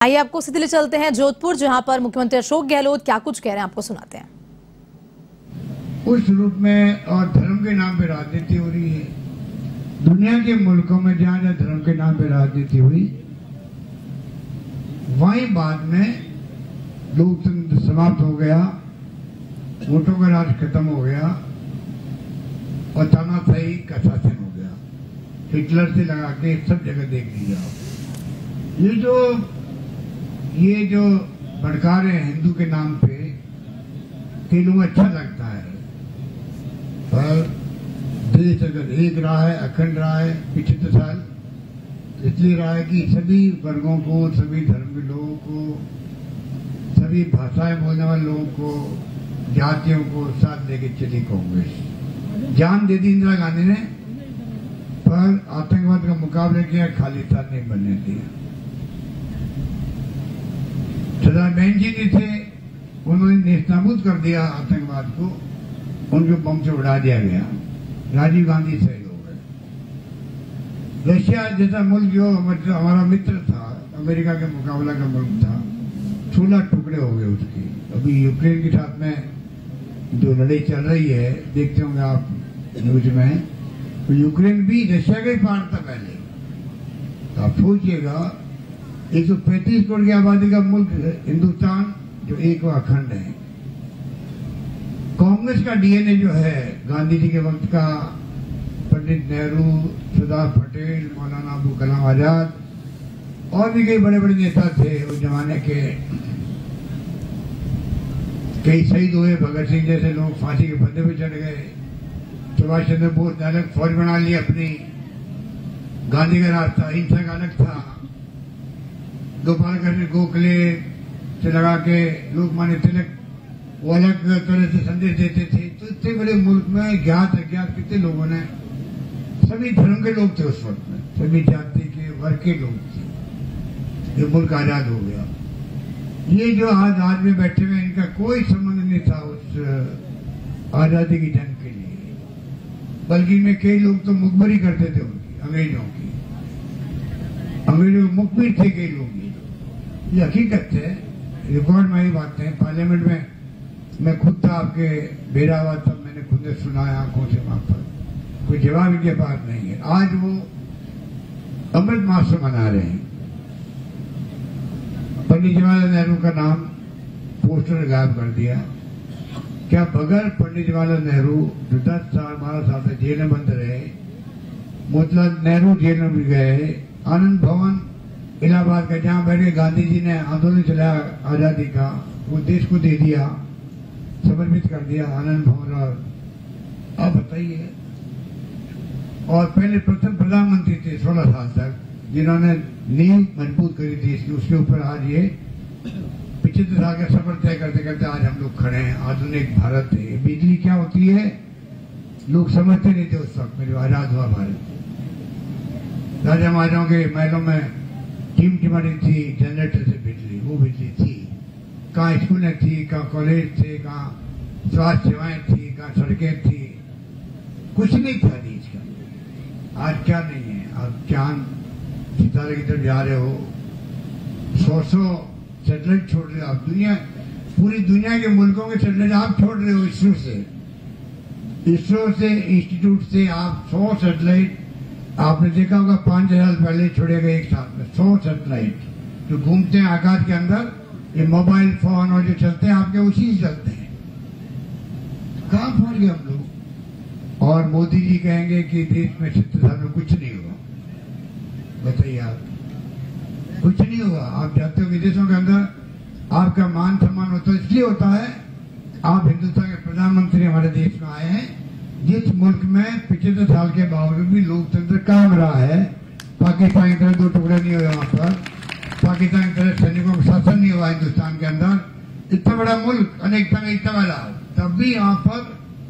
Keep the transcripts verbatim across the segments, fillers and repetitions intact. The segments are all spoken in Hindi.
आइए आपको सीधे ले चलते हैं जोधपुर, जहां पर मुख्यमंत्री अशोक गहलोत क्या कुछ कह रहे हैं आपको सुनाते हैं। उस रूप में और धर्म के नाम पे राजनीति हो रही है। दुनिया के मुल्कों में जहां जहां धर्म के नाम पे राजनीति हुई, वहीं बाद में लोकतंत्र समाप्त हो गया, वोटों का राज खत्म हो गया और तानाशाही का शासन हो गया। हिटलर से लगा के सब जगह देख लीजिए। ये जो ये जो भड़का रहे हैं हिंदू के नाम पे, कई लोगों को अच्छा लगता है, पर देश अगर एक रहा है, अखंड रहा है पिछहत्तर साल, इसलिए रहा है कि सभी वर्गों को, सभी धर्म के लोगों को, सभी भाषाएं बोलने वाले लोगों को, जातियों को साथ लेके चली कांग्रेस। जान दे दी इंदिरा गांधी ने, पर आतंकवाद का मुकाबला किया, खालिस्तान नहीं बनने दिया। सरदार बहन जी ने थे, उन्होंने नेस्तनाबूद कर दिया आतंकवाद को, उनको बम से उड़ा दिया गया। राजीव गांधी शहीद हो गए। रशिया जैसा मुल्क जो मतलब हमारा मित्र था, अमेरिका के मुकाबला का मुल्क था, सोलह टुकड़े हो गए उसके। अभी यूक्रेन के साथ में जो लड़ाई चल रही है, देखते होंगे आप न्यूज में, तो यूक्रेन भी रशिया का ही पार्ट था पहले। तो आप सोचिएगा, एक सौ पैंतीस करोड़ की आबादी का मुल्क हिंदुस्तान जो एक अखंड है। कांग्रेस का डीएनए जो है गांधी जी के वक्त का, पंडित नेहरू, सरदार पटेल, मौलाना अबुल कलाम आजाद और भी कई बड़े बड़े नेता थे उस जमाने के। कई शहीद हुए, भगत सिंह जैसे लोग फांसी के फंदे पे चढ़ गए। सुभाष चंद्र बोस ने अलग फौज बना ली अपनी। गांधी का रास्ता अहिंसा का अलग था। गोपाल कृष्ण गोखले से लगा के लोकमान्य तिलक वो अलग तरह से संदेश देते थे। तो इतने बड़े मुल्क में ज्ञात अज्ञात कितने लोगों ने, सभी धर्म के लोग थे उस वक्त में, सभी जाति के वर्ग के लोग थे। ये मुल्क आजाद हो गया। ये जो आज आज में बैठे हुए, इनका कोई संबंध नहीं था उस आजादी की जंग के लिए, बल्कि इनमें कई लोग तो मुखबरी करते थे उनकी, अंग्रेजों की। अंग्रेजों के मुखबिर थे कई लोग। ये हकीकत है, रिकॉर्ड में ही बातें हैं। पार्लियामेंट में मैं खुद था, आपके बेरा हुआ तब मैंने खुद ने सुना आंखों से वहां पर। कोई जवाब इनके पास नहीं है। आज वो अमृत महोत्सव मना रहे हैं। पंडित जवाहरलाल नेहरू का नाम पोस्टर गायब कर दिया। क्या बगैर पंडित जवाहरलाल नेहरू जो दस साल बारह साल से जेल में बंद रहे, मोतीलाल नेहरू जेल में भी गए, आनंद भवन इलाहाबाद का जहां बैठ के गांधी जी ने आंदोलन चलाया आजादी का, वो देश को दे दिया, समर्पित कर दिया आनंद भवन। और अब बताइए, और पहले प्रथम प्रधानमंत्री थे सोलह साल तक, जिन्होंने नींव मजबूत करी देश की, उसके ऊपर आज ये पिछहत्तर साल का सफर तय करते करते आज हम लोग खड़े हैं। आधुनिक भारत है। बिजली क्या होती है लोग समझते नहीं थे उस वक्त में, जो आजाद हुआ भारत। राजा महाराजाओं के महलों में टिमटिमारी थी, जनरेटर से बिजली, वो बिजली थी। कहाँ स्कूलें थी, कहाँ कॉलेज थे, कहाँ स्वास्थ्य सेवाएं थी, कहाँ सड़कें थी, कुछ नहीं था देश का। आज क्या नहीं है। आप चांद सितारे की तरफ जा रहे हो, सौ सौ सैटेलाइट छोड़ रहे हो आप। दुनिया, पूरी दुनिया के मुल्कों के सैटेलाइट आप छोड़ रहे हो इसरो से। इसरो से, इंस्टीट्यूट से आप सौ सैटेलाइट, आपने देखा होगा पांच हजार पहले छोड़े गए एक साथ में सौ सैटेलाइट जो घूमते हैं आकाश के अंदर। ये मोबाइल फोन और जो चलते हैं आपके, उसी से चलते हैं। कहां पहुंच गए हम लोग। और मोदी जी कहेंगे कि देश में सत्तर साल में कुछ नहीं हुआ। बताइए आप, कुछ नहीं हुआ। आप जाते हो विदेशों के अंदर, आपका मान सम्मान होता है, इसलिए होता है आप हिंदुस्तान के प्रधानमंत्री हमारे देश में आए हैं, जिस मुल्क में पिछहत्तर साल के बावजूद भी लोकतंत्र काम रहा है। पाकिस्तान की तरह दो टुकड़े नहीं हुए वहां पर, पाकिस्तान की तरह सैनिकों का शासन नहीं हुआ हिंदुस्तान के अंदर। इतना बड़ा मुल्क, अनेकता में इतना बड़ा, तब भी यहाँ पर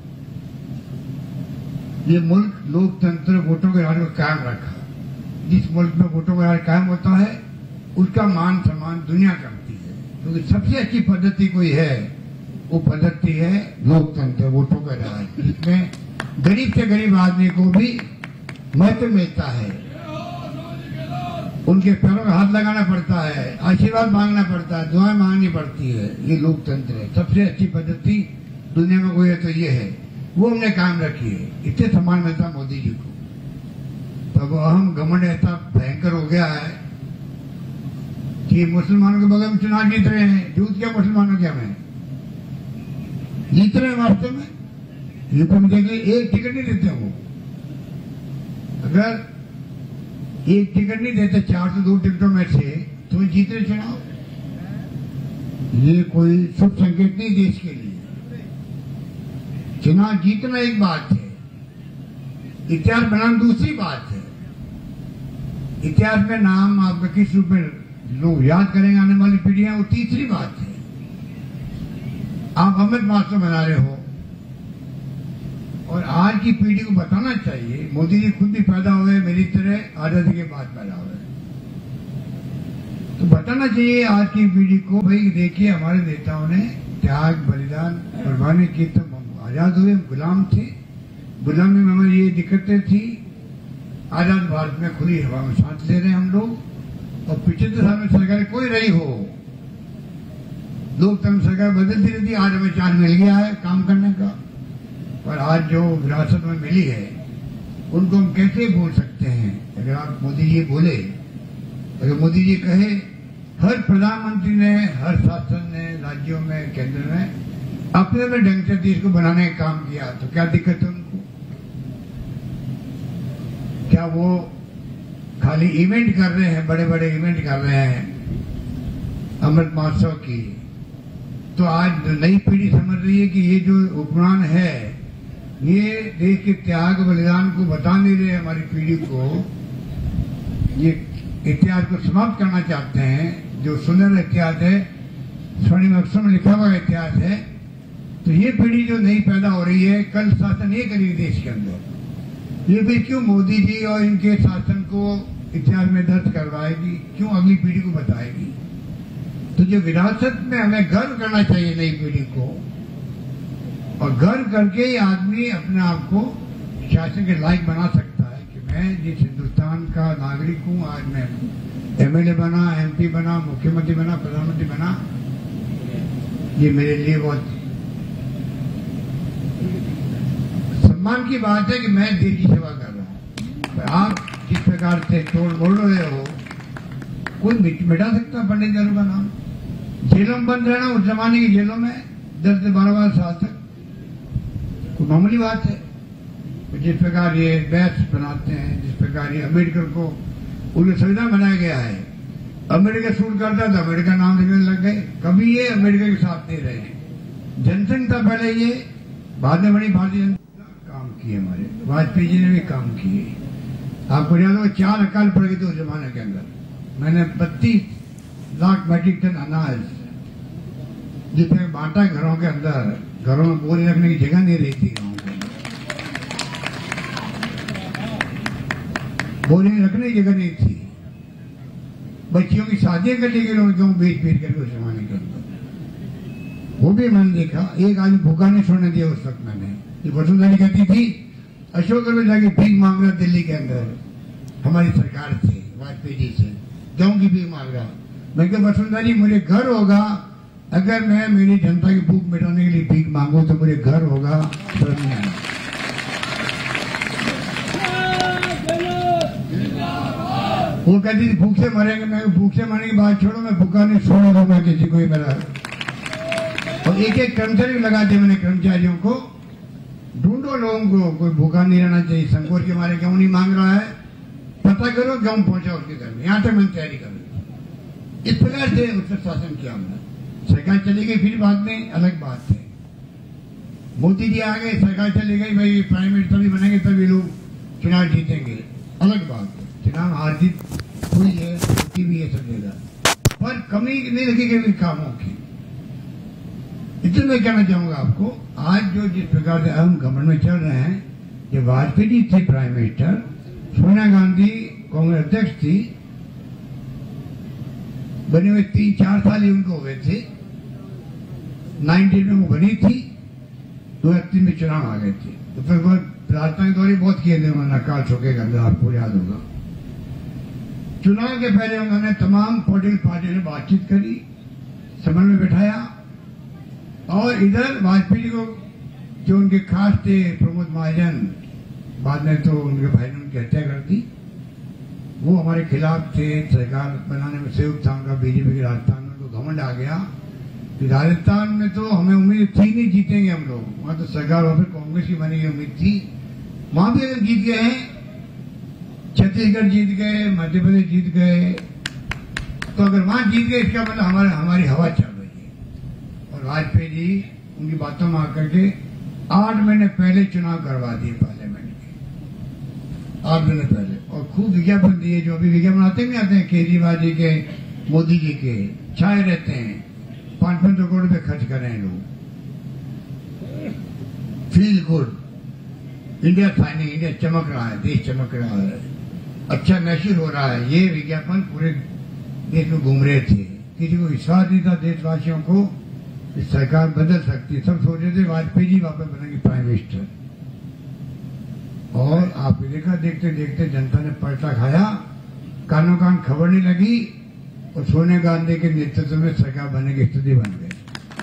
ये मुल्क लोकतंत्र, वोटों के राज को कायम रखा। जिस मुल्क में वोटों का राज कायम होता है, उसका मान सम्मान दुनिया करती है। क्योंकि तो सबसे अच्छी पद्धति कोई है, वो पद्धति है लोकतंत्र, वोटों का राज। इसमें गरीब से गरीब आदमी को भी महत्व मिलता है। उनके पैरों में हाथ लगाना पड़ता है, आशीर्वाद मांगना पड़ता है, दुआएं मांगनी पड़ती है। ये लोकतंत्र है। सबसे अच्छी पद्धति दुनिया में कोई है तो ये है, वो हमने कायम रखी है। इतने सम्मान मिलता मोदी जी को। तब अहम घमंड ऐसा भयंकर हो गया है कि मुसलमानों के बगल में चुनाव जीत रहे हैं। झूठ क्या मुसलमानों के हमें जीत रहे हैं वास्तव में। यूपी में देखिए एक टिकट नहीं देते वो। अगर एक टिकट नहीं देते चार सौ दो टिकटों में से तो जीत रहे चुनाव। ये कोई शुभ संकेत नहीं देश के लिए। चुनाव जीतना एक बात है, इतिहास बनाना दूसरी बात है। इतिहास में नाम आपका किस रूप में लोग याद करेंगे आने वाली पीढ़ियां, वो तीसरी बात है। आप अमृत महोत्सव मना रहे हो और आज की पीढ़ी को बताना चाहिए, मोदी जी खुद भी पैदा हुए मेरी तरह आजादी के बाद पैदा हुए, तो बताना चाहिए आज की पीढ़ी को, भाई देखिए हमारे नेताओं ने त्याग बलिदान कुर्बानी की, तो आजाद हुए, गुलाम थे। गुलामी में हमारी ये दिक्कतें थी। आजाद भारत में खुली हवा में सांस ले रहे हैं हम लोग। और पिछले साल में सरकार कोई रही हो, लोकतंत्र सरकार बदलती रहती, आज हमें चांस मिल गया है काम करने का। पर आज जो विरासत में मिली है उनको हम कैसे भूल सकते हैं। अगर आप मोदी जी बोले, अगर मोदी जी कहे हर प्रधानमंत्री ने, हर शासन ने राज्यों में, केंद्र में अपने अपने ढंग से देश को बनाने का काम किया, तो क्या दिक्कत है उनको? क्या वो खाली इवेंट कर रहे हैं, बड़े बड़े इवेंट कर रहे हैं अमृत महोत्सव की? तो आज नई पीढ़ी समझ रही है कि ये जो उपमान है, ये देश के त्याग बलिदान को बता नहीं रहे हमारी पीढ़ी को। ये इतिहास को समाप्त करना चाहते हैं, जो सुनहरा इतिहास है, स्वर्णिम अक्षर में लिखा हुआ इतिहास है। तो ये पीढ़ी जो नई पैदा हो रही है, कल शासन ये करेगी देश के अंदर। ये भी क्यों मोदी जी और इनके शासन को इतिहास में दर्ज करवाएगी, क्यों अगली पीढ़ी को बताएगी? तो जो विरासत में हमें गर्व करना चाहिए नई पीढ़ी को, और गर्व करके ही आदमी अपने आप को शासन के लायक बना सकता है कि मैं जिस हिंदुस्तान का नागरिक हूं, आज मैं एमएलए बना, एमपी बना, मुख्यमंत्री बना, प्रधानमंत्री बना, ये मेरे लिए बहुत सम्मान की बात है कि मैं देश की सेवा कर रहा हूं। आप जिस प्रकार से तोड़ बोल रहे हो, कोई मिटा सकता पंडित नेहरू का नाम? जेलों में बंद रहना, उस जमाने की जेलों में दस से बारह बारह साल तक कोई मामूली बात है। जिस प्रकार ये बैच बनाते हैं, जिस प्रकार ये अम्बेडकर को उन्हें संविधान बनाया गया है, अम्बेडकर शूट करता था, अम्बेडकर नाम लिखने लग गए। कभी ये अम्बेडकर के साथ नहीं रहे। जनसंघ था पहले, ये बाद में बड़ी भारतीय जनता काम किए, हमारे वाजपेयी जी ने भी काम किए। आपको याद होगा चार अकाल पड़ गए थे उस जमाने के अंदर। मैंने बत्तीस लाख मैट्रिक टन अनाज जिसमें बांटा घरों के अंदर, घरों में बोरी रखने की जगह नहीं रही थी गाँव के अंदर, बोरी रखने की जगह नहीं थी। बच्चियों की शादियां कर ली गई गेहूं बेच बेच करके उस जमाने के अंदर। वो भी मैंने देखा, एक आदमी भूखा नहीं सोने दिया उस वक्त। मैंने ये वसुंधरा कहती थी अशोकनगर में जाके भीख मांग रहा दिल्ली के अंदर हमारी सरकार से, वाजपेयी जी से, गेहूं की भीख मांग रहा। मैं क्या वसुंधरा जी, मुझे घर होगा अगर मैं मेरी जनता की भूख मिटाने के लिए भीख मांगू, तो मुझे घर होगा, शर्म नहीं आना। वो कहती थी भूख से मरेंगे। मैं भूख से मरने की बात छोड़ो, मैं भूखा नहीं सोने दूंगा किसी को मेरा। और एक एक कर्मचारी लगा दिया मैंने, कर्मचारियों को ढूंढो लोगों को, कोई भूखा नहीं रहना चाहिए। संकोच के मारे गेहूं नहीं मांग रहा है, पता करो गेहूं पहुंचा उसके घर में, यहां तक मैंने तैयारी कर ली। इस प्रकार से उससे शासन किया हमने। सरकार चली गई, फिर बाद में अलग बात है। मोदी जी आ गए, सरकार चली गई, भाई प्राइम मिनिस्टर भी बनेंगे तभी लोग चुनाव जीतेंगे, अलग बात है। चुनाव हार जीत हुई है, होती भी है सब जगह, पर कमी नहीं रखी गई कामों की। इतना मैं कहना चाहूंगा आपको, आज जो जिस प्रकार से अहम घमंड में चल रहे हैं, जब वाजपेयी जी थे प्राइम मिनिस्टर, सोनिया गांधी कांग्रेस अध्यक्ष थी, बने हुए तीन चार साल ही उनको हुए थे, नाइनटीन में वो बनी थी, दो हजार तीन में चुनाव आ गए थे। तो फिर प्रार्थना के दौरे बहुत किए थे उन्होंने, अकाल चौके के अंदर, आपको याद होगा। चुनाव के पहले उन्होंने तमाम पॉलिटिकल पार्टी से बातचीत करी, समन्वय बैठाया, और इधर वाजपेयी को जो उनके खास थे प्रमोद महाजन, बाद में तो उनके भाई ने उनकी हत्या कर दी, वो हमारे खिलाफ थे। सरकार बनाने में सहयोग था उनका बीजेपी के राजस्थान में, तो घमंड आ गया कि राजस्थान में तो हमें उम्मीद थी नहीं जीतेंगे हम लोग, वहां तो सरकार और फिर कांग्रेस की बनी की उम्मीद थी, वहां भी अगर जीत गए हैं, छत्तीसगढ़ जीत गए, मध्य प्रदेश जीत गए, तो अगर वहां जीत गए इसका मतलब हमारे हमारी हवा चल रही है। और वाजपेयी जी उनकी बातों में आकर के आठ महीने पहले चुनाव करवा दिए पार्लियामेंट के, आठ महीने पहले, और खूब विज्ञापन दिए, जो अभी विज्ञापन आते नहीं आते हैं केजरीवाल जी के, मोदी जी के, छाए रहते हैं, पांच पांच सौ करोड़ रुपए खर्च कर रहे हैं लोग, feel good, India shining, India चमक रहा है, देश चमक रहा है, अच्छा महसूस हो रहा है, ये विज्ञापन पूरे देश में घूम रहे थे। किसी को विश्वास नहीं था देशवासियों को कि सरकार बदल सकती है, सब सोच रहे थे वाजपेयी जी वापस बनेंगे प्राइम मिनिस्टर, और आपने देखा देखते देखते जनता ने पलटा खाया, कानों कान खबर नहीं लगी, और सोनिया गांधी के नेतृत्व में सरकार बनने की स्थिति बन गई।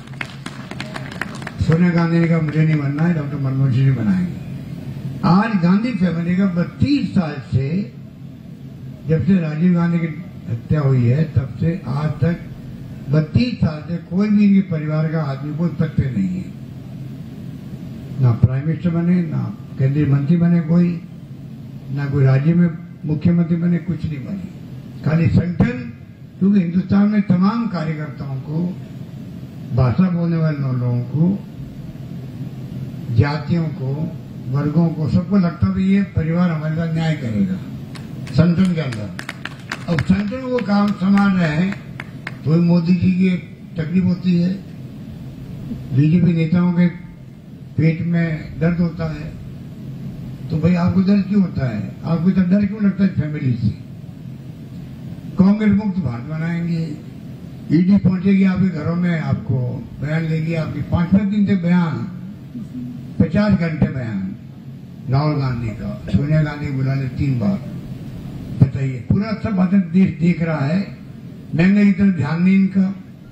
सोनिया गांधी ने कहा मुझे नहीं बनना है, डॉक्टर मनमोहन सिंह जी बनाएंगे। आज गांधी फैमिली का बत्तीस साल से, जब से राजीव गांधी की हत्या हुई है तब से आज तक बत्तीस साल से कोई भी इनके परिवार का आदमी कोई पद पे नहीं है, ना प्राइम मिनिस्टर बने, ना केंद्रीय मंत्री बने कोई, ना कोई राज्य में मुख्यमंत्री बने, कुछ नहीं बने, खाली संगठन। क्योंकि हिंदुस्तान में तमाम कार्यकर्ताओं को, भाषा बोलने वाले लोगों को, जातियों को, वर्गों को, सबको लगता भी ये परिवार हमारे साथ न्याय करेगा संगठन के अंदर। अब संगठन वो काम संभाल रहे हैं तो मोदी जी की तकलीफ होती है, बीजेपी नेताओं के पेट में दर्द होता है, तो भाई आपको दर्द क्यों होता है, आपको इतना डर क्यों लगता है फैमिली से? कांग्रेस मुक्त भारत बनाएंगे, ईडी पहुंचेगी आपके घरों में, आपको बयान लेगी, आपकी पांच पांच दिन से बयान, पचास घंटे बयान राहुल गांधी का, सोनिया गांधी बुला ले तीन बार, बताइए। पूरा सब भारत देश देख रहा है, महंगाई की तरफ ध्यान नहीं इनका,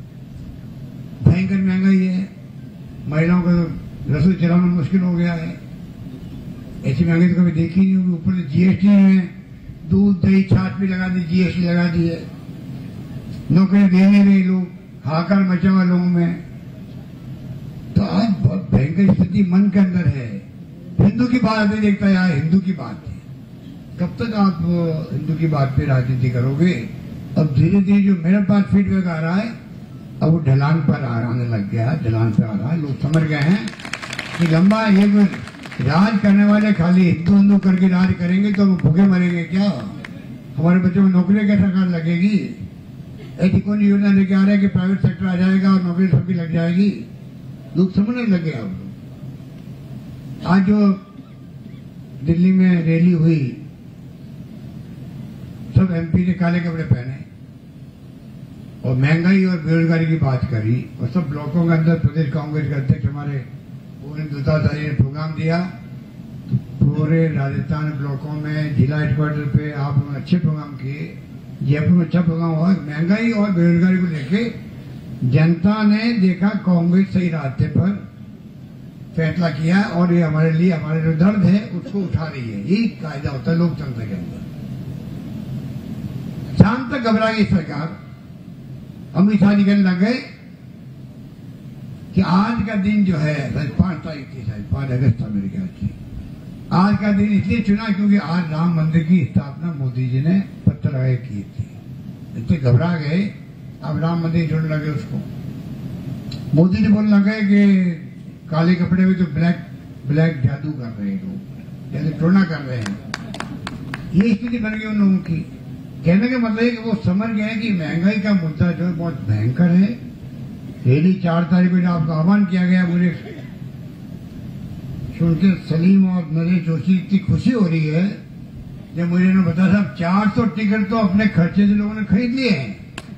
भयंकर महंगाई है, महिलाओं को रसोई चलाना मुश्किल हो गया है, ऐसी महंगाई तो कभी देखी नहीं होगी। ऊपर से जीएसटी में दूध दही छाछ भी लगा दी, जीएसटी लगा दी है, नौकरी दे नहीं रहे लोग, हाहाकार मचा हुआ लोगों में। तो आज बहुत भयंकर स्थिति मन के अंदर है। हिंदू की बात नहीं देखता यार, हिंदू की बात है, कब तक आप हिंदू की बात पे राजनीति करोगे? अब धीरे धीरे जो मेरे पास फीडबैक आ रहा है, अब वो ढलान पर आने लग गया है, ढलान पे आ रहा है, लोग समझ गए हैं कि लंबा ये राज करने वाले खाली हिंदू हिंदू करके राज करेंगे तो भूखे मरेंगे क्या? हमारे बच्चों को नौकरी कैसा कर लगेगी? ऐसी कौन योजना लेके आ रहा है कि प्राइवेट सेक्टर आ जाएगा और नौकरी सबकी लग जाएगी? लोग समझने लगे। अब आज जो दिल्ली में रैली हुई, सब एमपी ने काले कपड़े पहने और महंगाई और बेरोजगारी की बात करी, और सब ब्लॉकों के अंदर प्रदेश कांग्रेस के अध्यक्ष हमारे दुताधारी ने प्रोग्राम दिया, तो पूरे राजस्थान ब्लॉकों में जिला हेडक्वार्टर पे आप लोगों ने अच्छे प्रोग्राम किए, जयपुर में अच्छा प्रोग्राम हुआ। महंगाई और बेरोजगारी को लेके जनता ने देखा कांग्रेस सही रास्ते पर फैसला किया, और ये हमारे लिए हमारे जो दर्द है उसको उठा रही है। यही कायदा होता है लोकतंत्र के अंदर। शाम तक घबरा गई सरकार, अमित शाह जी कहने लग गए कि आज का दिन जो है, पांच तारीख थी, शायद पांच अगस्त था मेरे ख्याल से, आज का दिन इसलिए चुना क्योंकि आज राम मंदिर की स्थापना मोदी जी ने पत्थर लगाए की थी। इतने घबरा गए, अब राम मंदिर जोड़ने लगे उसको। मोदी जी बोलने लगे कि काले कपड़े में तो ब्लैक ब्लैक जादू कर रहे हैं लोग, जैसे टोना कर रहे हैं। ये स्थिति बन गई उन लोगों की। कहने का मतलब है कि वो समझ गए कि महंगाई का मुद्दा जो है बहुत भयंकर है। पहली चार तारीख को आपका आह्वान किया गया, मुझे सुनकर सलीम और नरेश जोशी इतनी खुशी हो रही है जब मुझे ने बताया साहब चार सौ टिकट तो अपने खर्चे से लोगों ने खरीद लिए हैं।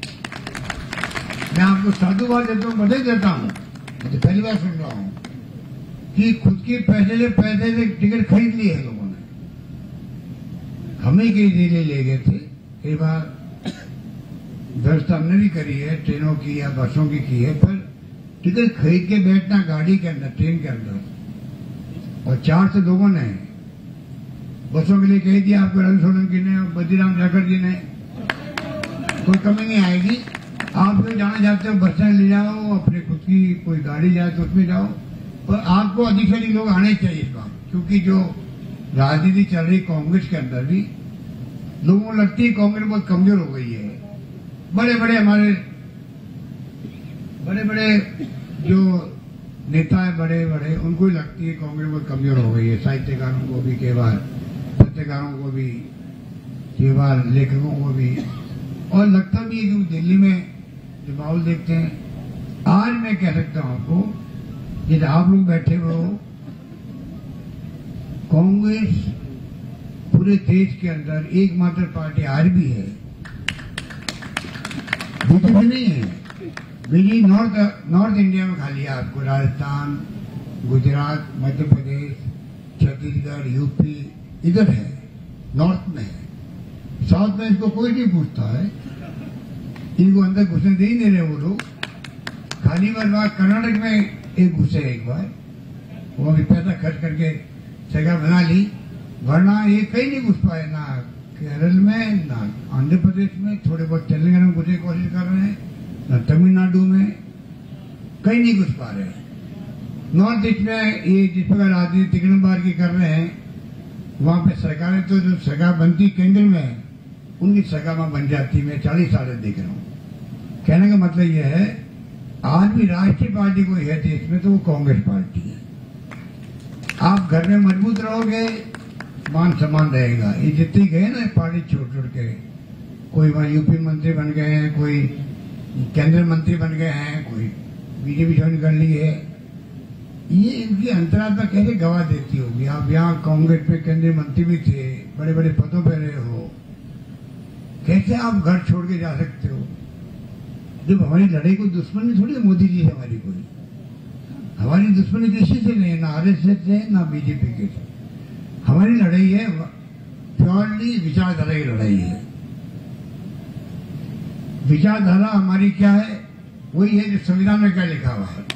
मैं आपको साधुवाद देता हूँ, बधाई देता हूँ, मैं तो पहली बार सुन रहा हूँ कि खुद के पैसे से पैसे से टिकट खरीद लिए हैं लोगों ने। हमें कई जिले ले गए थे, कई बार व्यवस्था हमने भी करी है, ट्रेनों की या बसों की की है, पर टिकट खरीद के बैठना गाड़ी के अंदर, ट्रेन के अंदर, और चार से लोगों ने बसों के लिए कह दिया आपको रवि सोलंकी ने, बद्रीराम जाखड़ जी ने, कोई कमी नहीं आएगी। आप जो जाना चाहते हो बस स्टैंड ले जाओ, अपने खुद की कोई गाड़ी जाए तो उसमें जाओ, पर आपको अधिक से अधिक लोग आने चाहिए इस बार, क्योंकि जो राजनीति चल रही कांग्रेस के अंदर भी लोगों को लगती है कांग्रेस बहुत कमजोर हो गई है। बड़े बड़े हमारे बड़े बड़े जो नेता है, बड़े बड़े, उनको ही लगती है कांग्रेस बहुत कमजोर हो गई है। साहित्यकारों को भी कई बार, पत्रकारों को भी कई बार, लेखकों को भी, और लगता भी है कि दिल्ली में जो माहौल देखते हैं। आज मैं कह सकता हूं आपको, जैसे आप लोग बैठे हुए हो, कांग्रेस पूरे देश के अंदर एकमात्र पार्टी आज भी है, बीजेपी नहीं है। बीजेपी नॉर्थ नॉर्थ इंडिया में खाली है आपको, राजस्थान, गुजरात, मध्य प्रदेश, छत्तीसगढ़, यूपी, इधर है, नॉर्थ में है। साउथ में इसको कोई नहीं पूछता है, इनको अंदर घुसने दे ही नहीं रहे वो लोग। खाली बार बार कर्नाटक में एक घुसे एक बार, वो अभी पैसा खर्च करके जगह बना ली, वरना ये कहीं नहीं घुस पाए, ना केरल में, ना आंध्र प्रदेश में, थोड़े बहुत तेलंगाना में घुसने की कोशिश कर रहे हैं, ना तमिलनाडु में, कहीं नहीं घुस पा रहे। नॉर्थ ईस्ट में ये जिस प्रकार राजनीति तीन बार की कर रहे हैं, वहां पे सरकारें तो जो सरकार बनती केंद्र में, उनकी सरकार वहां बन जाती। मैं चालीस साल से देख रहा हूं। कहने का मतलब यह है, आज भी राष्ट्रीय पार्टी कोई है देश में तो वो कांग्रेस पार्टी है। आप घर में मजबूत रहोगे, मान सम्मान रहेगा। ये जितने गए ना पार्टी छोड़ छोड़ के, कोई वहां यूपी मंत्री बन गए हैं, कोई केंद्रीय मंत्री बन गए हैं, कोई बीजेपी ज्वाइन कर ली है, ये इनकी अंतरात्मा कैसे गवाह देती होगी। आप यहाँ कांग्रेस में केंद्रीय मंत्री भी थे, बड़े बड़े पदों पर रहे हो, कैसे आप घर छोड़ के जा सकते हो? जब हमारी लड़ाई कोई दुश्मनी थोड़ी है मोदी जी से, हमारी कोई हमारी दुश्मनी किसी से नहीं है, ना आरएसएस से, ना बीजेपी के से। हमारी लड़ाई है प्योरली विचारधारा की लड़ाई है। विचारधारा हमारी क्या है? वही है जो संविधान में क्या लिखा हुआ है,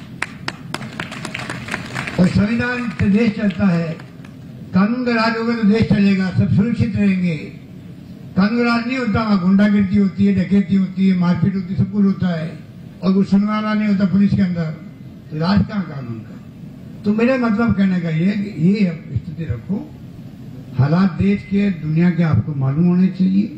और संविधान से देश चलता है। कानून का राज होगा तो देश चलेगा, सब सुरक्षित रहेंगे। कानून का राज नहीं होता, वहां गुंडागिर्दी होती है, डकैती होती है, मारपीट होती है, सब कुछ होता है, और कुछ सुनने वाला नहीं होता पुलिस के अंदर, तो राज कहां कानून का? तो मेरा मतलब कहने का ये कि ये स्थिति रखो, हालात देश के, दुनिया के आपको मालूम होने चाहिए।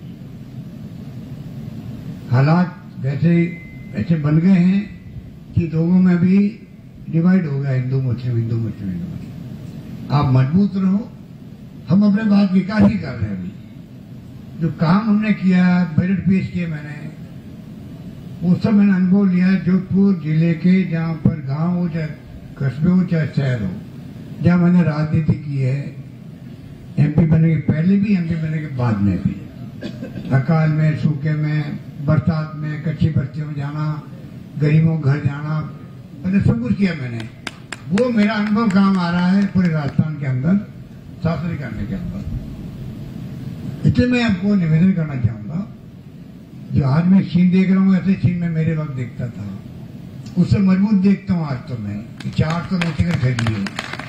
हालात वैसे ऐसे बन गए हैं कि लोगों में भी डिवाइड हो गया, हिंदू मुस्लिम, हिंदू मुस्लिम, हिंदू मुस्लिम। आप मजबूत रहो, हम अपने बात विकास ही कर रहे हैं। अभी जो काम हमने किया, बजट पेश किए मैंने, वो सब मैंने अनुभव लिया। जोधपुर जिले के जहां पर गांव हो, चाहे कस्बे हो, चाहे शहर हो, जहां मैंने राजनीति की है, एमपी बनने के पहले भी, एमपी बनने के बाद में भी, अकाल में, सूखे में, बरसात में, कच्ची बस्तियों में जाना, गरीबों घर जाना, मैंने सब कुछ किया मैंने। वो मेरा अनुभव काम आ रहा है पूरे राजस्थान के अंदर शासन करने के अंदर। इसलिए मैं आपको निवेदन करना चाहूंगा, जो आज मैं सीन देख रहा हूँ, ऐसे सीन में मेरे वक्त देखता था, उससे मजबूत देखता हूँ आज तो मैं। चार तो मैं टिकट खरीद लिए,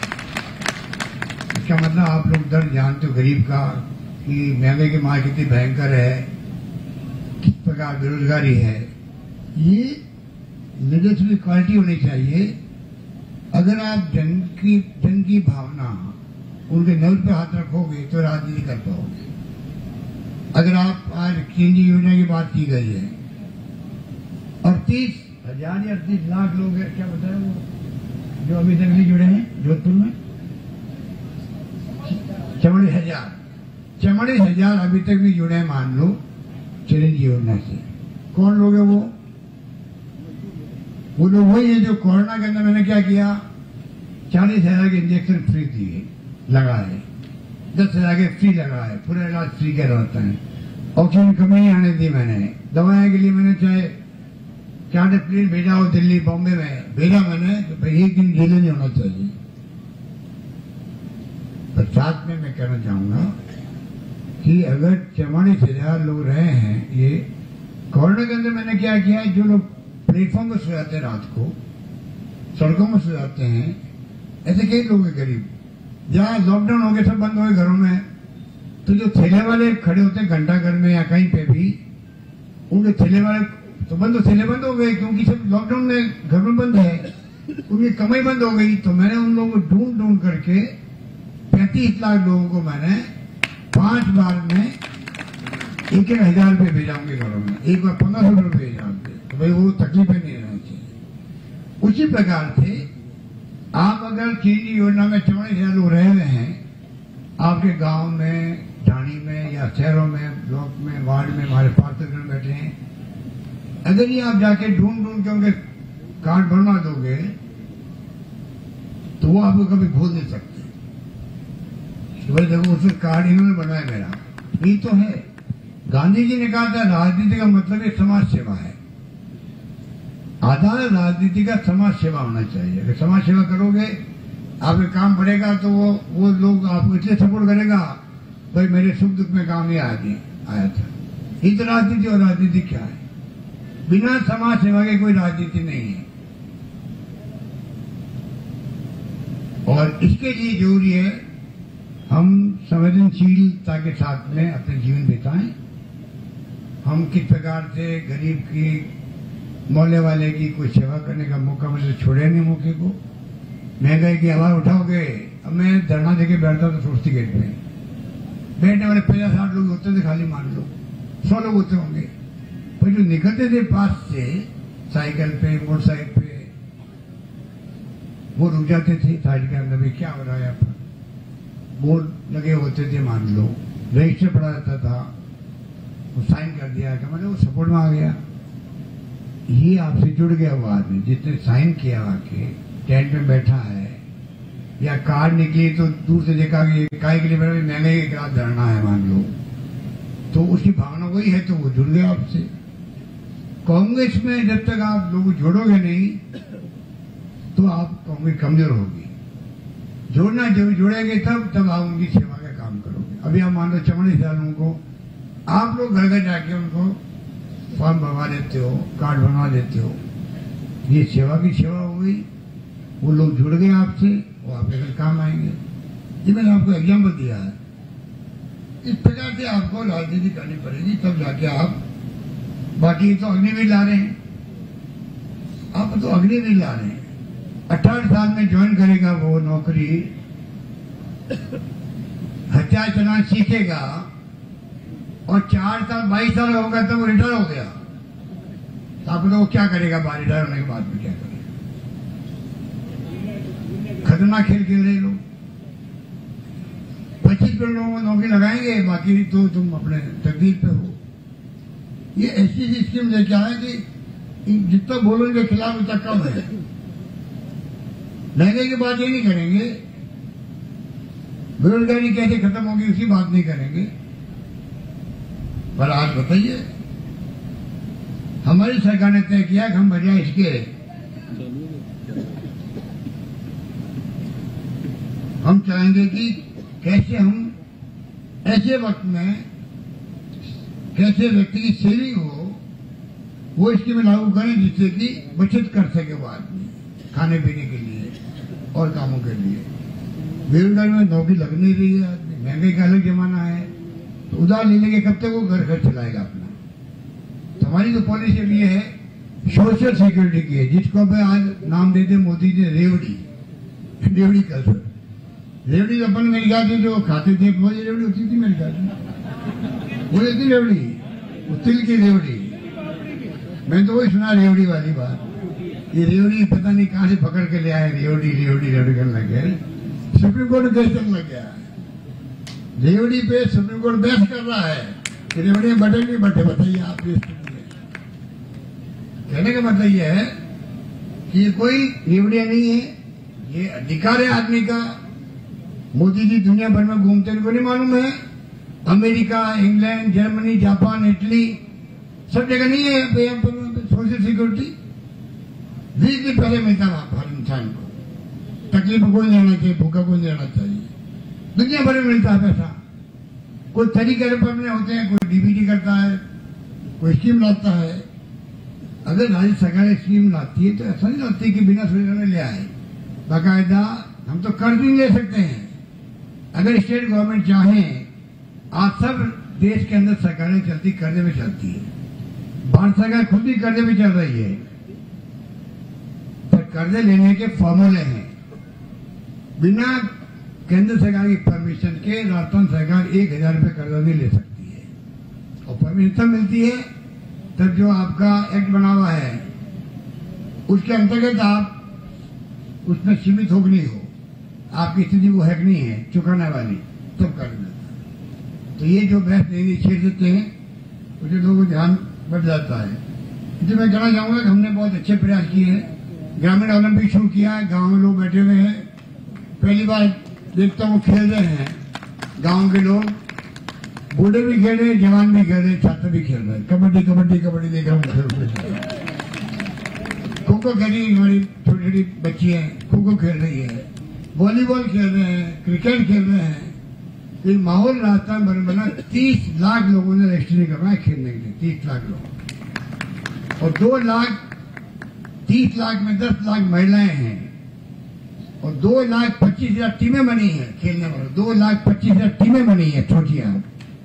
इसका मतलब आप लोग दर्द जानते हो गरीब का, कि महंगाई की मार कितनी भयंकर है, किस प्रकार बेरोजगारी है। ये लीडरशिप की क्वालिटी होनी चाहिए। अगर आप जन की जन की भावना, उनके नर्व पे हाथ रखोगे तो राजनीति कर पाओगे। अगर आप आज केंद्र योजना की बात की गई है, अड़तीस हजार या अड़तीस लाख लोग हैं, क्या बताया वो, जो अभी तक नहीं जुड़े हैं जोधपुर में, चौवालीस हजार चौवालीस हजार अभी तक भी जुड़े हैं, मान लो चिरंजीवी योजना से। कौन लोग है वो? वो लोग वही है जो कोरोना के अंदर मैंने क्या किया, चालीस हजार के इंजेक्शन फ्री दिए, लगाए, दस हजार के फ्री लगाए, पूरा इलाज फ्री का रहता है। ऑक्सीजन कमी नहीं आने दी मैंने। दवाएं के लिए मैंने चाहे चार्टर प्लेन भेजा हो, दिल्ली बॉम्बे में भेजा मैंने, तो भाई एक दिन डिले नहीं होना चाहिए। पर साथ में मैं कहना चाहूंगा कि अगर चौवालीस हजार लोग रहे हैं, ये कोरोना के अंदर मैंने क्या किया है, जो लोग प्लेटफॉर्म पर सो जाते हैं रात को, सड़कों में सो जाते हैं, ऐसे कई लोग हैं गरीब, जहाँ लॉकडाउन हो गया, सब बंद हो गए घरों में, तो जो ठेले वाले खड़े होते हैं घंटा घर में या कहीं पे भी, उनके ठेले वाले तो बंद, ठेले बंद हो गए क्योंकि सब लॉकडाउन में घर में बंद है, उनकी कमाई बंद हो गई। तो मैंने उन लोगों को ढूंढ ढूंढ करके पैंतीस लाख लोगों को मैंने पांच बार में एक एक हजार रुपये भेजा उनके घरों में, एक बार पंद्रह सौ रुपये भेजा उनके, तो भाई वो तकलीफें नहीं रहनी चाहिए। उसी प्रकार से आप अगर चीनी योजना में चौवालीस हजार लोग रह रहे हैं, आपके गांव में, ढाणी में या शहरों में, ब्लॉक में, वार्ड में हमारे पार्षदगण बैठे हैं, अगर ये आप जाके ढूंढ ढूंढ के उनके कार्ड बनवा दोगे तो वो आपको कभी भूल नहीं सकते। तो भाई देखो उसमें कार्ड इन्होंने बनाया मेरा, ये तो है। गांधी जी ने कहा था राजनीति का मतलब एक समाज सेवा है, आधार राजनीति का समाज सेवा होना चाहिए। अगर समाज सेवा करोगे, आपके काम बढ़ेगा, तो वो वो लोग आपको इसलिए सपोर्ट करेगा, भाई मेरे सुख दुख में काम ये आया था। ये तो राजनीति, और राजनीति क्या है? बिना समाज सेवा के कोई राजनीति नहीं है। और इसके लिए जरूरी है हम संवेदनशीलता के साथ में अपने जीवन बिताएं। हम किस प्रकार से गरीब की, मोहल्ले वाले की कोई सेवा करने का मौका मिले, छोड़े नहीं मौके को। महंगाई की आवाज उठाओगे, अब मैं धरना देके बैठता था सोचती गेट में, बैठने वाले पचास साठ लोग होते थे, खाली मान लो सौ लोग होते होंगे, पर जो निकलते थे पास से साइकिल पे, मोटरसाइकिल पे, वो रुक जाते थे साइड के अंदर भी, क्या हो रहा है यहाँ पर, बोर्ड लगे होते थे, मान लो रजिस्टर पड़ा रहता था, वो साइन कर दिया कि मतलब वो सपोर्ट में आ गया। ये आपसे जुड़ गया वो आदमी, जिसने साइन किया आके टेंट में बैठा है, या कार निकली तो दूर से देखा कि काय के लिए बैठा, महंगाई के खिलाफ धरना है मान लो, तो उसकी भावना वही है, तो वो जुड़ गया आपसे। कांग्रेस में जब तक आप लोग जोड़ोगे नहीं तो आप कांग्रेस कमजोर होगी। जोड़ना जब जोड़ेंगे तब तब आप उनकी सेवा का काम करोगे। अभी आप मान लो चौवालीस हजार लोगों को आप लोग घर घर जाके उनको फॉर्म भरवा देते हो, कार्ड बनवा देते हो, ये सेवा की सेवा हो गई। वो लोग जुड़ गए आपसे, वो आपके घर काम आएंगे। ये मैंने आपको एग्जाम्पल दिया है। इस प्रकार से आपको राजनीति करनी पड़ेगी, तब जाके आप, बाकी तो अग्निवीर ला रहे हैं, आप तो अग्निवीर ला रहे हैं। अठारह साल में ज्वाइन करेगा वो नौकरी, हथियार चलाना सीखेगा, और चार साल बाईस साल होगा तो वो रिटायर हो गया, तो आप लोग क्या करेगा बाहर रिटायर होने के बाद में, क्या करेगा? खतरनाक खेल खेल रहे लोग। पच्चीस करोड़ लोगों को नौकरी लगाएंगे, बाकी तो तुम अपने तकदीर पे हो। ये ऐसी स्कीम लेके आए कि जितना बोलो इनके खिलाफ उतना कम है। महंगाई की बात ये नहीं करेंगे, बेरोजगारी कैसे खत्म होगी उसकी बात नहीं करेंगे। पर आज बताइए, हमारी सरकार ने तय किया कि हम बजाय इसके हम चाहेंगे कि कैसे हम ऐसे वक्त में कैसे व्यक्ति की सेविंग हो, वो स्कीम लागू करें जिससे कि बचत कर सके वो आदमी खाने पीने के लिए और कामों के लिए। बेरोजगारी में नौकरी लग नहीं रही है, आदमी महंगाई का अलग जमाना है, तो उधार ले लेंगे कब तक वो घर घर चलाएगा अपना। तो हमारी तो पॉलिसी अभी है सोशल सिक्योरिटी की है, जिसको अब आज नाम देते मोदी जी रेवड़ी, रेवड़ी कल्चर। रेवड़ी तो अपन मेरे ख्याल से जो खाते थे वो रेवड़ी होती थी मेरे ख्याल से, वो थी रेवड़ी, वो तिल की रेवड़ी। मैंने तो वही सुना रेवड़ी वाली बात। ये रेवड़ी पता नहीं कहां से पकड़ के ले आए, रेवड़ी रेवड़ी रेवड़ी करने लग गए, सुप्रीम कोर्ट में केस चलने लग गया। रेवड़ी पे सुप्रीम कोर्ट बहस कर रहा है कि रेवड़ी बटे नहीं बटे, बताइए आप। कहने का मतलब यह है कि ये कोई रेवड़िया नहीं है, ये अधिकार है आदमी का। मोदी जी दुनिया भर में घूमते हैं, उनको नहीं मालूम है America, England, Germany, Japan, Italy, सब जगह नहीं है सोशल सिक्योरिटी। बीस दिन पहले मिलता वहां हर इंसान को, तकलीफ कोई नहीं रहना चाहिए, भूखा कोई नहीं रहना चाहिए, दुनिया भर में मिलता है पैसा। कोई तरीके अपने होते हैं, कोई डीबीटी करता है, कोई स्कीम लाता है। अगर राज्य सरकार स्कीम लाती है तो ऐसा नहीं लाती कि बिना सोचे में ले आए। बाकायदा हम तो कर्ज नहीं ले सकते हैं। अगर स्टेट गवर्नमेंट चाहे, आज सब देश के अंदर सरकारें चलती कर्जे में चलती है। भारत सरकार खुद भी कर्जे में चल रही है, पर कर्जे लेने के फॉर्मूले हैं। बिना केंद्र सरकार की परमिशन के राजस्थान सरकार एक हजार रुपये कर्जा नहीं ले सकती है। और परमिशन तब मिलती है तब जो आपका एक्ट बना हुआ है उसके अंतर्गत आप उसमें सीमित हो नहीं हो, आपकी स्थिति वो है नहीं है चुकाने वाली, तब कर देता। तो ये जो बहस नहीं छेड़ देते हैं उससे लोगों को ध्यान बढ़ जाता है। इसलिए मैं कहना चाहूंगा कि हमने बहुत अच्छे प्रयास किए हैं। ग्रामीण ओलंपिक शुरू किया है, गाँव में लोग बैठे हुए हैं, पहली बार देखता हूँ खेल रहे हैं गाँव के लोग, बूढ़े भी खेल रहे, जवान भी खेल रहे, छात्र भी खेल रहे। कबड्डी कबड्डी कबड्डी देख रहा हूँ, खो खो खेल रही है, हमारी छोटी छोटी बच्ची है खो खो खेल रही है, वॉलीबॉल खेल रहे हैं, क्रिकेट खेल रहे हैं। एक माहौल राजस्थान भर बना। तीस लाख लोगों ने रजिस्ट्रेशन करवाया खेलने के लिए, तीस लाख लोग। और दो लाख तीस लाख में दस लाख महिलाएं हैं और दो लाख पच्चीस हजार टीमें बनी है खेलने वाले। दो लाख पच्चीस हजार टीमें बनी है छोटियां।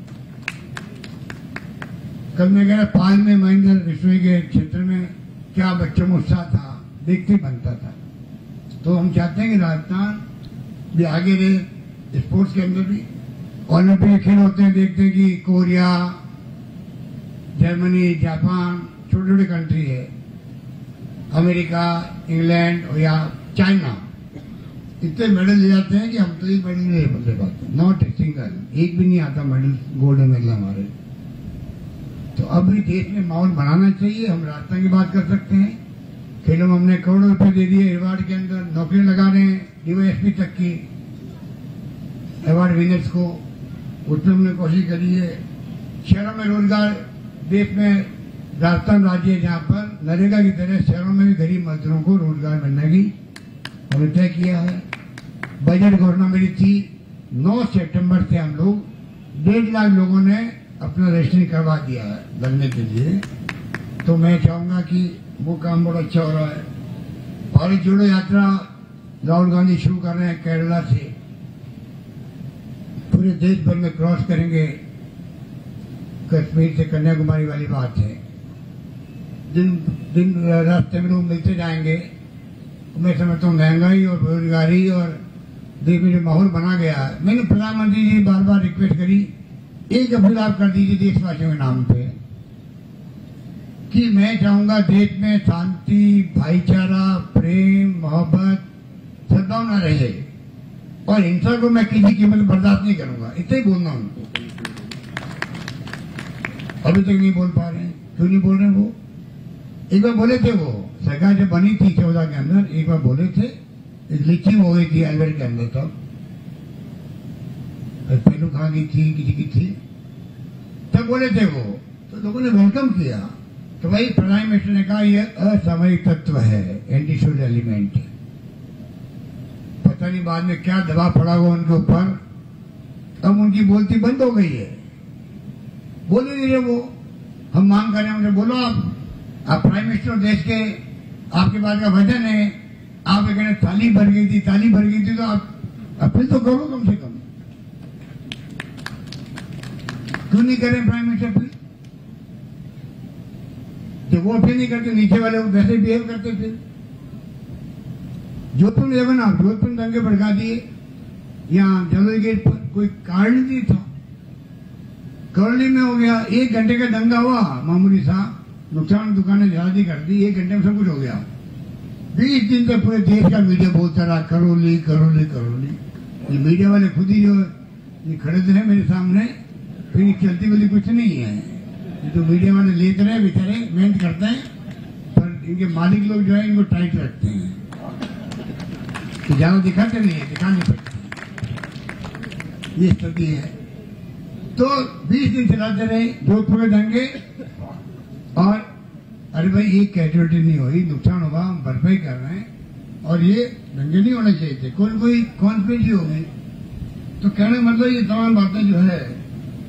कल मैं गया पाल में महेंद्र रसोई के क्षेत्र में, क्या बच्चों में उत्साह था, देखते बनता था। तो हम चाहते हैं कि राजस्थान भी आगे रहे स्पोर्ट्स के अंदर भी। ओलंपिक खेल होते हैं, देखते हैं कि कोरिया, जर्मनी, जापान, छोटे छोटे कंट्री है, अमेरिका, इंग्लैंड या चाइना, इतने मेडल ले जाते हैं कि हम तो एक मेडल नहीं ले पाते। नॉट ए सिंगल, एक भी नहीं आता मेडल, गोल्डन मेडल हमारे। तो अब भी देश में माहौल बनाना चाहिए। हम राजस्थान की बात कर सकते हैं। खेलों में हमने करोड़ों रुपए दे दिए, अवार्ड के अंदर नौकरी लगा रहे हैं डीवाईएसपी तक की अवार्ड विनर्स को, उसमें हमने कोशिश करी है। शहरों में रोजगार, देश में राजस्थान राज्य है जहाँ पर नरेगा की तरह शहरों में भी गरीब मजदूरों को रोजगार मिलने की हमने तय किया है। बजट घोषणा मेरी थी, नौ सितंबर से हम लोग डेढ़ लाख लोगों ने अपना रजिस्ट्रेशन करवा दिया है लगने के लिए। तो मैं चाहूंगा कि वो काम बहुत अच्छा हो रहा है। भारत जोड़ो यात्रा राहुल गांधी शुरू कर रहे हैं केरला से, पूरे देश भर में क्रॉस करेंगे। कश्मीर से कन्याकुमारी वाली बात है। दिन दिन रास्ते में लोग मिलते जाएंगे। मैं समझता हूँ महंगाई और बेरोजगारी और देश में जो माहौल बना गया है, मैंने प्रधानमंत्री जी बार बार रिक्वेस्ट करी, एक अपील आप कर दीजिए देशवासियों के नाम पे कि मैं चाहूंगा देश में शांति, भाईचारा, प्रेम, मोहब्बत, सद्भावना रहे और हिंसा को मैं किसी कीमत बर्दाश्त नहीं करूंगा। इतना ही बोलना उनको। अभी तक नहीं बोल पा रहे हैं। क्यों नहीं बोल रहे वो? एक बार बोले थे, वो सरकार जब बनी थी चौदह के अंदर, एक बार बोले थे, लीची हो गई थी अलवर के अंदर, तब पहलू कहाँ की थी, किसी की थी, तब बोले थे वो, तो लोगों ने वेलकम किया। तो भाई प्रधान मिनिस्टर ने कहा ये असामरिक तत्व है, एंटी सोशल एलिमेंट है। पता नहीं बाद में क्या दबाव पड़ा हुआ उनके ऊपर, अब उनकी बोलती बंद हो गई है, बोल ही नहीं रहे वो। हम मांग कर रहे हैं उन्हें, बोलो आप आप प्राइम मिनिस्टर देश के, आपके पास का वजन है, आप कहने ताली भर गई थी, ताली भर गई थी, तो आप अपील तो करो कम से कम। क्यों नहीं करें प्राइम मिनिस्टर अपील? तो वो अपील नहीं करते, नीचे वाले वो वैसे बिहेव करते थे। जोधपुर में देखो ना, जोधपुर में दंगे भड़का दिए, यहाँ जलोई गेट पर कोई कारण नहीं था, करौली में हो गया, एक घंटे का दंगा हुआ, मामूली सा नुकसान, दुकानें जहाजी कर दी, एक घंटे में सब कुछ हो गया। बीस दिन तक पूरे देश का मीडिया बोलता रहा करौली करौली करौली। ये मीडिया वाले खुद ही जो ये खड़े थे मेरे सामने, फिर चलती वाली कुछ नहीं है। ये तो मीडिया वाले लेते रहे, बेचारे मेहनत करते हैं, पर इनके मालिक लोग जो है इनको टाइट रखते हैं, तो ज्यादा दिखाते नहीं है, दिखा नहीं सकते। ये स्थिति है। तो बीस दिन चलाते रहे जोधपुर में दंगे, और अरे भाई एक कैजुअलिटी नहीं हुई, नुकसान हुआ, हम भरपाई कर रहे हैं, और ये दंगे नहीं होने चाहिए थे। कोई कोई कॉन्फ्रेंस ही होगी। तो कहने का मतलब ये तमाम बातें जो है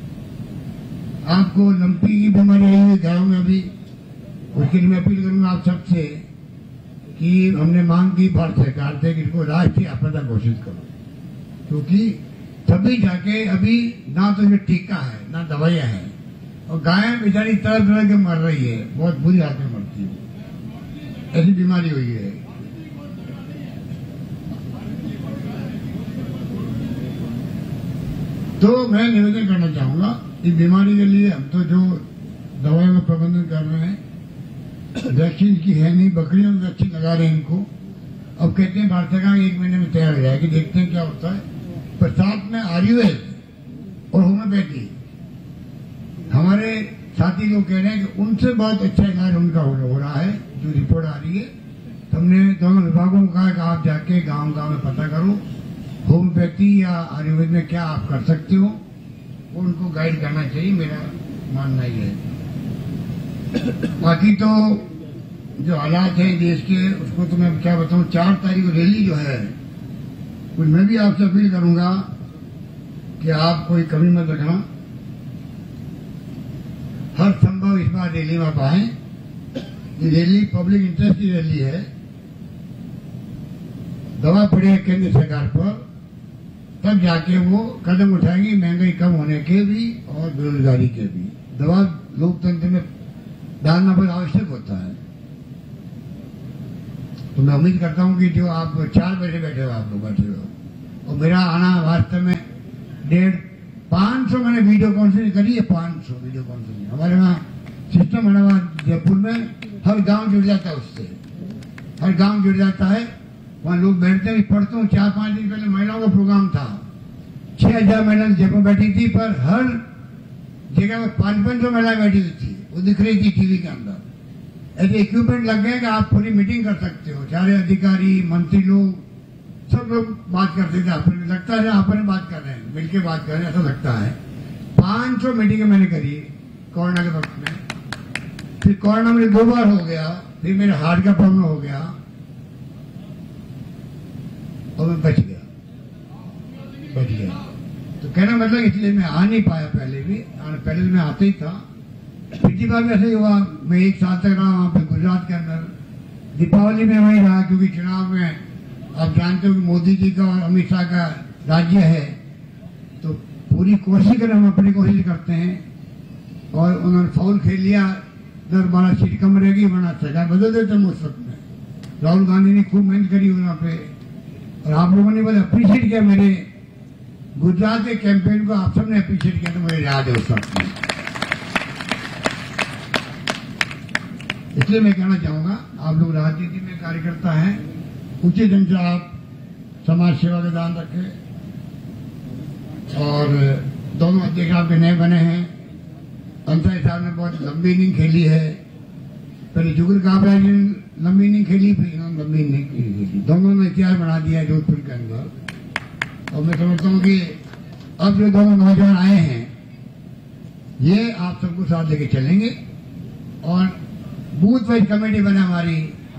आपको लंपी की बीमारी आई हुई गाँव में अभी, उसके लिए मैं अपील करूंगा आप सबसे कि हमने मांग की भारत सरकार से कि इसको राष्ट्रीय आपदा घोषित करो, क्योंकि तभी जाके अभी ना तो ये टीका है ना दवाइयां हैं, और गाय बेचारी तरह तरह के मर रही है, बहुत बुरी हालत में मरती है, ऐसी बीमारी हुई है। तो मैं निवेदन करना चाहूंगा इस बीमारी के लिए हम तो जो दवाइयों का प्रबंधन कर रहे हैं, वैक्सीन की है नहीं, बकरियों में वैक्सीन लगा रहे हैं इनको, अब कहते हैं भारत सरकार एक महीने में तैयार हो जाएगी, देखते हैं क्या होता है। पर साथ में आयुर्वेद और होम्योपैथी हमारे साथी लोग कह रहे हैं कि उनसे बहुत अच्छा इलाज उनका हो रहा है, जो रिपोर्ट आ रही है। तो हमने दोनों विभागों को कहा कि आप जाके गांव गांव में पता करो होम्योपैथी या आयुर्वेद में क्या आप कर सकते हो, वो उनको गाइड करना चाहिए, मेरा मानना ही है। बाकी तो जो हालात है देश के, उसको तो मैं क्या बताऊं। चार तारीख को रैली जो है, कुछ मैं भी आपसे अपील करूंगा कि आप कोई कमी मत रखना, हर संभव इस बार रैली में आप आए। ये रैली पब्लिक इंटरेस्ट की रैली है, दवा पड़ी है केंद्र सरकार पर, तब जाके वो कदम उठाएंगी महंगाई कम होने के भी और बेरोजगारी के भी। दवा लोकतंत्र में डालना बहुत आवश्यक होता है। तो मैं उम्मीद करता हूं कि जो आप चार बजे बैठे हो, आप लोग बैठे हो, और मेरा आना वास्तव में डेढ़ पांच सौ मैंने वीडियो कॉन्फ्रेंस करी है, पांच सौ वीडियो कॉन्फ्रेंस हमारे वहाँ सिस्टम बना हुआ जयपुर में, हर गांव जुड़ जाता है उससे, हर गांव जुड़ जाता है, वहाँ लोग बैठते हैं। पढ़ता हूँ चार पांच दिन पहले महिलाओं का प्रोग्राम था, छह हजार महिलाएं जयपुर बैठी थी, पर हर जगह में पांच पांच सौ महिलाएं बैठी हुई थी, वो दिख रही थी टीवी के अंदर। ऐसे इक्विपमेंट लग गए कि आप पूरी मीटिंग कर सकते हो, सारे अधिकारी मंत्री लोग सब लोग बात करते थे, आपने लगता है आपने बात कर रहे हैं, मिलकर बात कर रहे हैं, ऐसा लगता है। पांच सौ मीटिंगें मैंने करी कोरोना के वक्त में, फिर कोरोना मेरे दो बार हो गया, फिर मेरे हार्ट का प्रॉब्लम हो गया और मैं बच गया बच गया तो कहना मतलब इसलिए मैं आ नहीं पाया, पहले भी पहले तो मैं आता ही था। पिछली बार भी ऐसे ही हुआ, मैं एक साल तक रहा वहां पे गुजरात के अंदर, दीपावली में वहीं रहा, क्योंकि चुनाव में आप जानते हो कि मोदी जी का और अमित शाह का राज्य है, तो पूरी कोशिश करें, हम अपनी कोशिश करते हैं, और उन्होंने फाउल खेल लिया, दर बारह सीट कम रहेगी, वरना सरकार बदल देते हैं उस वक्त में। राहुल गांधी ने खूब मेहनत करी वहां पे, और आप लोगों ने बड़े अप्रिशिएट किया मेरे गुजरात के कैंपेन को, आप सबने अप्रिशिएट किया, तो मुझे याद है उस वक्त में। इसलिए मैं कहना चाहूंगा, आप लोग राजनीति में कार्यकर्ता हैं, उचित ढंग से आप समाज सेवा का दान रखें। और दोनों अध्यक्ष आपके नए बने हैं, अंसारी साहब ने बहुत लंबी इनिंग खेली है, पहले जुगल काबरा जी ने लंबी इनिंग खेली, फिर इन्होंने लंबी इनिंग खेली, दोनों ने इतिहास बना दिया जोधपुर के अंदर। और मैं समझता हूँ कि अब जो दोनों नौजवान आए हैं, ये आप सबको साथ लेके चलेंगे, और बूथ वाइज कमेटी बना हमारी।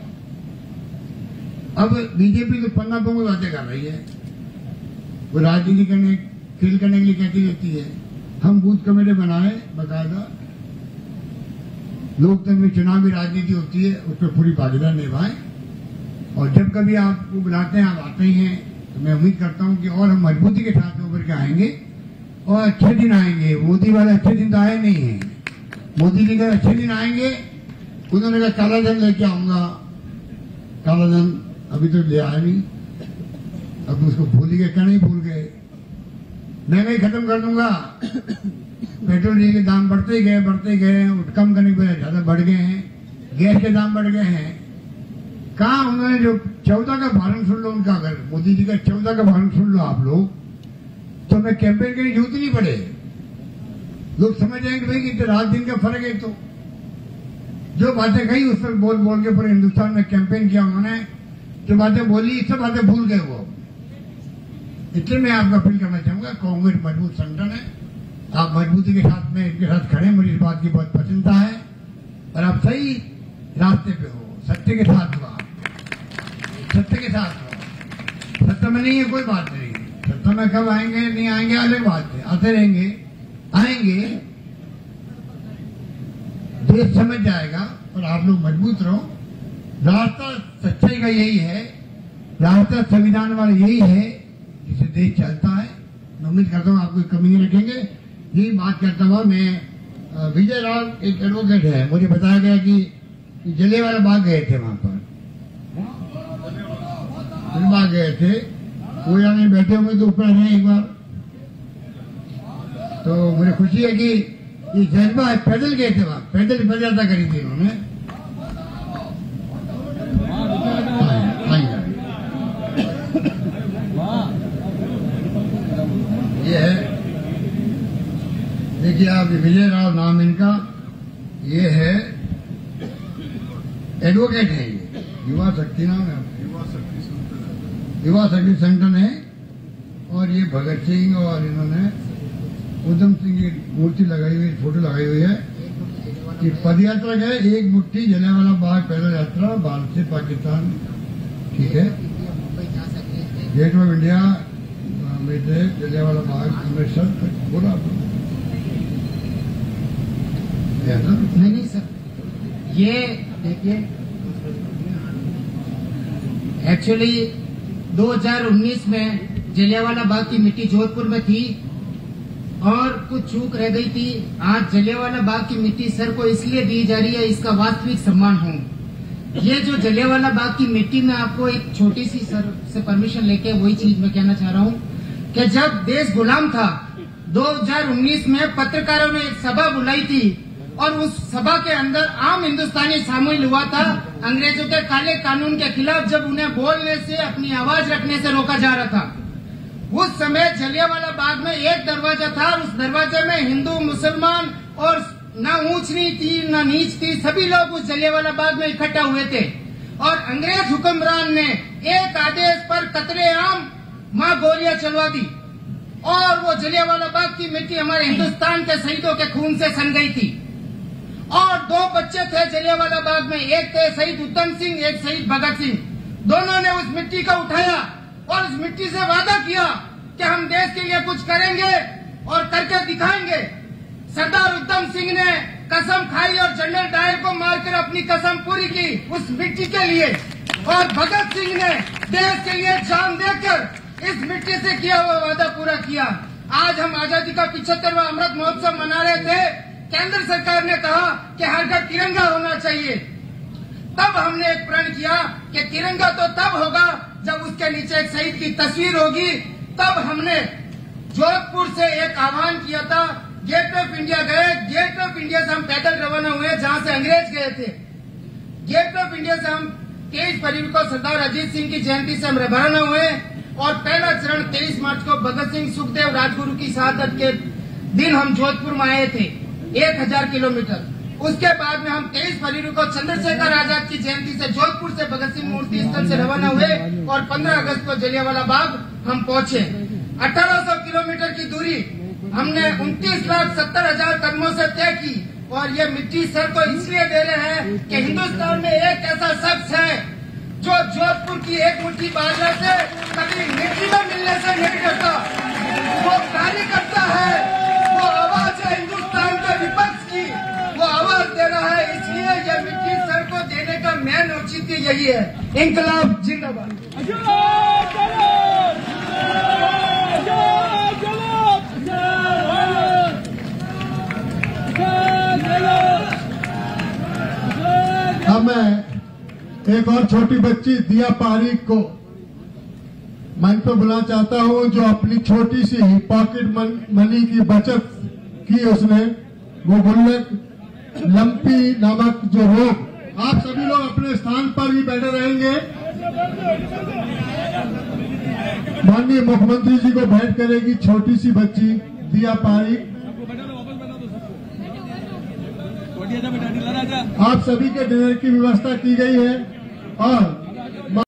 अब बीजेपी तो पन्ना पोंगल बातें कर रही है, वो राजनीति करने खेल करने के लिए कहती रहती है, हम बूथ कमेटी बनाए बाकायदा, लोकतंत्र में चुनाव की राजनीति होती है, उस पर पूरी भागीदारी निभाएं, और जब कभी आपको बुलाते हैं आप आते ही हैं, तो मैं उम्मीद करता हूं कि और हम मजबूती के साथ उभर के आएंगे, और अच्छे दिन आएंगे। मोदी वाले अच्छे दिन तो आए नहीं है, मोदी जी के अच्छे दिन आएंगे। उन्होंने कहा काला धन लेके आऊंगा, काला धन अभी तो ले आया नहीं, अब उसको भूल गए, क्या नहीं भूल गए। महंगाई खत्म कर दूंगा, पेट्रोल डीजल के दाम बढ़ते ही गए बढ़ते ही गए, कम करने के बजाय ज्यादा बढ़ गए हैं, गैस के दाम बढ़ गए हैं। कहा उन्होंने जो चौदह का भाषण सुन लो उनका, अगर मोदी जी का चौदह का भाषण सुन लो आप लोग, तो हमें कैंपेन करने की जरूरत नहीं पड़े, लोग समझ जाएंगे भाई कि रात दिन का फर्क है। तो जो बातें कही उस पर बोल बोल के पूरे हिंदुस्तान में कैंपेन किया उन्होंने, जो बातें बोली सब बातें भूल गए वो। इसलिए मैं आपको अपील करना चाहूंगा, कांग्रेस मजबूत संगठन है, आप मजबूती के साथ में इनके साथ खड़े, मुझे इस बात की बहुत प्रसन्नता है, और आप सही रास्ते पे हो, सत्य के साथ हो, आप सत्य के साथ हो। सत्य में नहीं है कोई बात नहीं, सत्य में कब आएंगे नहीं आएंगे अलग बात है, आते रहेंगे आएंगे, देश समझ जाएगा और आप लोग मजबूत रहो। रास्ता सच्चाई का यही है, रास्ता संविधान वाला यही है जिससे देश चलता है। मैं उम्मीद करता हूँ आपको कमी नहीं रखेंगे। यही बात करता हुआ मैं विजय राव एक एडवोकेट है, मुझे बताया गया कि जलियांवाला बाग गए थे, वहां पर बाग गए थे, कोई में बैठे हुए तो ऊपर रहे एक बार। तो मुझे खुशी है कि ये जज्बा है, पैदल गए थे वहां, पैदल पद यात्रा करी थी उन्होंने। ये है, देखिए आप, विजय राव नाम इनका, ये है एडवोकेट है, ये युवा शक्ति नाम है, युवा शक्ति संगठन है। और ये भगत सिंह और इन्होंने उधम सिंह की मूर्ति लगाई हुई, फोटो लगाई हुई है कि पदयात्रा गए, एक मुट्ठी जलियांवाला बाग पैदल यात्रा भारत से पाकिस्तान। ठीक है, गेट ऑफ इंडिया में से जलियांवाला बाग अमृतसर तक बोला नहीं नहीं सर, ये देखिए एक्चुअली दो हज़ार उन्नीस में जलियांवाला बाग की मिट्टी जोधपुर में थी और कुछ चूक रह गई थी। आज जलियांवाला बाग की मिट्टी सर को इसलिए दी जा रही है, इसका वास्तविक सम्मान हो। ये जो जलियांवाला बाग की मिट्टी में, आपको एक छोटी सी सर से परमिशन लेके वही चीज मैं कहना चाह रहा हूँ कि जब देश गुलाम था दो हज़ार उन्नीस में पत्रकारों ने एक सभा बुलाई थी और उस सभा के अंदर आम हिंदुस्तानी शामिल हुआ था। अंग्रेजों के काले कानून के खिलाफ जब उन्हें बोलने से, अपनी आवाज रखने से रोका जा रहा था, उस समय जलियांवाला बाग में एक दरवाजा था। उस दरवाजे में हिंदू, मुसलमान और न ऊंच नीच थी न नीच थी, सभी लोग उस जलियांवाला बाग में इकट्ठा हुए थे। और अंग्रेज हुक्मरान ने एक आदेश पर कतरेआम मां गोलियां चलवा दी और वो जलियांवाला बाग की मिट्टी हमारे हिंदुस्तान के शहीदों के खून से सन गई थी। और दो बच्चे थे जलियांवाला बाग में, एक थे शहीद उधम सिंह, एक शहीद भगत सिंह। दोनों ने उस मिट्टी को उठाया और उस मिट्टी से वादा किया कि हम देश के लिए कुछ करेंगे और करके दिखाएंगे। सरदार उधम सिंह ने कसम खाई और जनरल डायर को मारकर अपनी कसम पूरी की उस मिट्टी के लिए, और भगत सिंह ने देश के लिए जान देकर इस मिट्टी से किया हुआ वादा पूरा किया। आज हम आजादी का पिछहत्तरवां अमृत महोत्सव मना रहे थे। केंद्र सरकार ने कहा कि हर घर तिरंगा होना चाहिए। तब हमने एक प्रण किया कि तिरंगा तो तब होगा जब उसके नीचे एक शहीद की तस्वीर होगी। तब हमने जोधपुर से एक आह्वान किया था, गेट ऑफ इंडिया गए। गेट ऑफ इंडिया से हम पैदल रवाना हुए जहां से अंग्रेज गए थे। गेट ऑफ इंडिया से हम तेईस फरवरी को सरदार अजीत सिंह की जयंती से हम रवाना हुए और पहला चरण तेईस मार्च को भगत सिंह, सुखदेव, राजगुरु की शहादत के दिन हम जोधपुर में आए थे, एक हजार किलोमीटर। उसके बाद में हम तेईस फरवरी को चंद्रशेखर आजाद की जयंती से जोधपुर से भगत सिंह मूर्ति स्थल से रवाना हुए और पंद्रह अगस्त को जलियांवाला बाग हम पहुंचे। अठारह सौ किलोमीटर की दूरी हमने उनतीस लाख सत्तर हजार कदमों से तय की। और ये मिट्टी सर को इसलिए दे रहे हैं कि हिंदुस्तान में एक ऐसा शख्स है जो जोधपुर की एक मुट्ठी बाजरा से कभी मिट्टी में मिलने से नहीं डरता। वो कार्यकर्ता है, वो आवाज है हिंदुस्तान के विपक्ष की, वो आवाज दे रहा है। इसलिए यह मिट्टी सर को देने का मेन औचित्य यही है। इंकलाब जिंदाबाद। अब मैं एक और छोटी बच्ची दिया पारीक को मंच पर बुलाना चाहता हूं, जो अपनी छोटी सी पॉकेट मन, मनी की बचत की उसने, वो गुल्लक लंपी नामक जो रोग। आप सभी लोग अपने स्थान पर भी बैठे रहेंगे। माननीय मुख्यमंत्री जी को भेंट करेगी छोटी सी बच्ची दिया पारीक। आप सभी के डिनर की व्यवस्था की गई है और